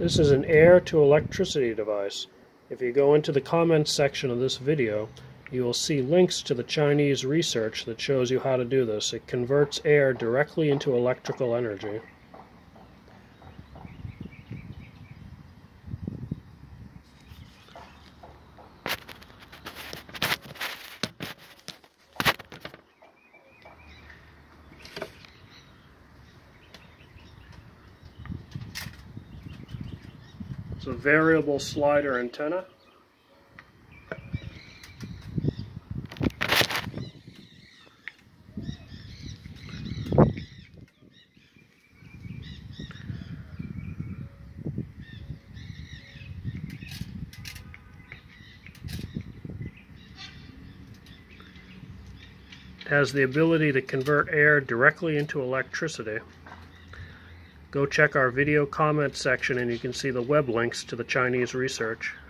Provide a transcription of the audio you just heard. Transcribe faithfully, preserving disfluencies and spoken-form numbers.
This is an air to electricity device. If you go into the comments section of this video, you will see links to the Chinese research that shows you how to do this. It converts air directly into electrical energy. It's a variable slider antenna. It has the ability to convert air directly into electricity. Go check our video comment section and you can see the web links to the Chinese research.